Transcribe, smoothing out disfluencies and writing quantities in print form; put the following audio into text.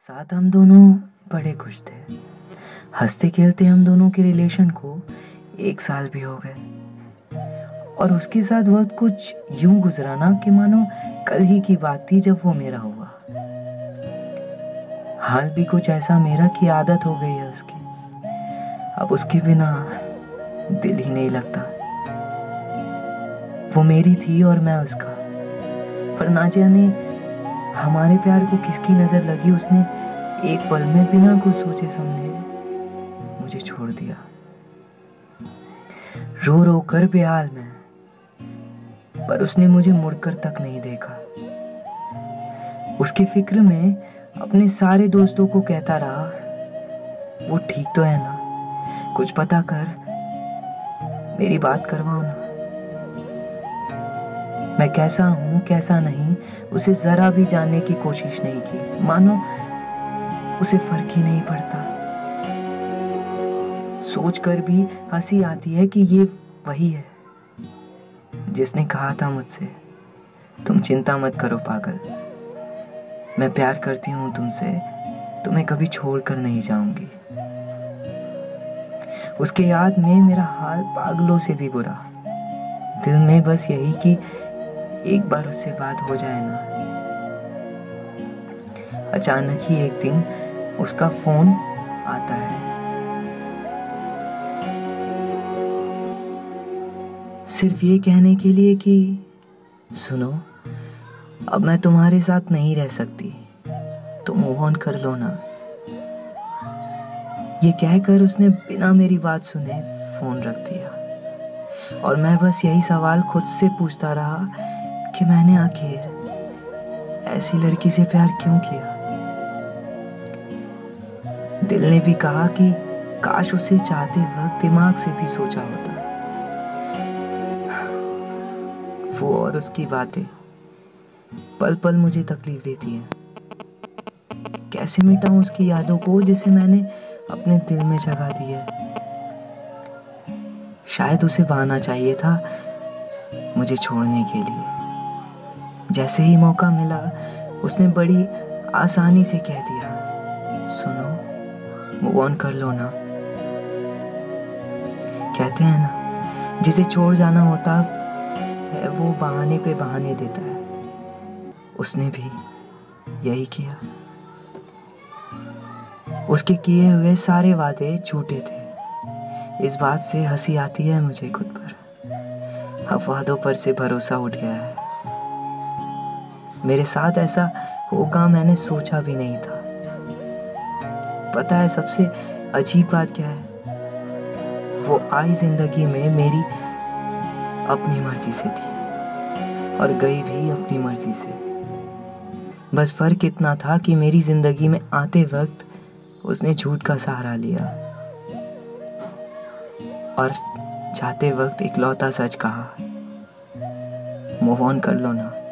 साथ हम दोनों बड़े खुश थे। हंसते खेलते हम दोनों के रिलेशन को 1 साल भी हो गए और उसके साथ वक्त कुछ यूं गुजरा ना कि मानो कल ही की बात थी जब वो मेरा हुआ। हाल भी कुछ ऐसा मेरा कि आदत हो गई है उसकी। अब उसके बिना दिल ही नहीं लगता। वो मेरी थी और मैं उसका, पर ना जाने हमारे प्यार को किसकी नजर लगी, उसने एक पल में बिना कुछ सोचे समझे मुझे छोड़ दिया। रो रो कर बेहाल में, पर उसने मुझे मुड़कर तक नहीं देखा। उसकी फिक्र में अपने सारे दोस्तों को कहता रहा, वो ठीक तो है ना, कुछ पता कर, मेरी बात करवाओ ना। मैं कैसा हूं कैसा नहीं उसे जरा भी जानने की कोशिश नहीं की, मानो उसे फर्क ही नहीं पड़ता। सोचकर भी हंसी आती है कि ये वही है जिसने कहा था मुझसे, तुम चिंता मत करो पागल, मैं प्यार करती हूं तुमसे, तुम्हें कभी छोड़कर नहीं जाऊंगी। उसके याद में मेरा हाल पागलों से भी बुरा, दिल में बस यही कि एक बार उससे बात हो जाए ना। अचानक ही एक दिन उसका फोन आता है, सिर्फ ये कहने के लिए कि सुनो, अब मैं तुम्हारे साथ नहीं रह सकती, तुम मूव ऑन कर लो ना। ये कहकर उसने बिना मेरी बात सुने फोन रख दिया और मैं बस यही सवाल खुद से पूछता रहा कि मैंने आखिर ऐसी लड़की से प्यार क्यों किया। दिल ने भी कहा कि काश उसे चाहते वक्त दिमाग से भी सोचा होता। वो और उसकी बातें पल पल मुझे तकलीफ देती हैं। कैसे मिटाऊं उसकी यादों को जिसे मैंने अपने दिल में जगह दी है। शायद उसे बहाना चाहिए था मुझे छोड़ने के लिए। जैसे ही मौका मिला उसने बड़ी आसानी से कह दिया, सुनो, मूव ऑन कर लो ना। कहते हैं ना, जिसे छोड़ जाना होता है वो बहाने पे बहाने देता है। उसने भी यही किया। उसके किए हुए सारे वादे झूठे थे। इस बात से हंसी आती है मुझे खुद पर। अब वादों पर से भरोसा उठ गया है। मेरे साथ ऐसा होगा मैंने सोचा भी नहीं था। पता है सबसे अजीब बात क्या है? वो आई जिंदगी में मेरी अपनी मर्जी से थी और गई भी अपनी मर्जी से। बस फर्क इतना था कि मेरी जिंदगी में आते वक्त उसने झूठ का सहारा लिया और जाते वक्त इकलौता सच कहा, मूव ऑन कर लो ना।